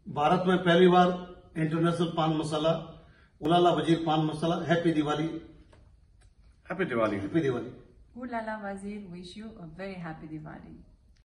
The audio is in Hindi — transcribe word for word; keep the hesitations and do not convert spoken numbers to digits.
भारत में पहली बार इंटरनेशनल पान मसाला Ulala Vazir pan masala. Happy Diwali. Happy Diwali. Happy Diwali. Ulala Vazir, wish you a very happy Diwali.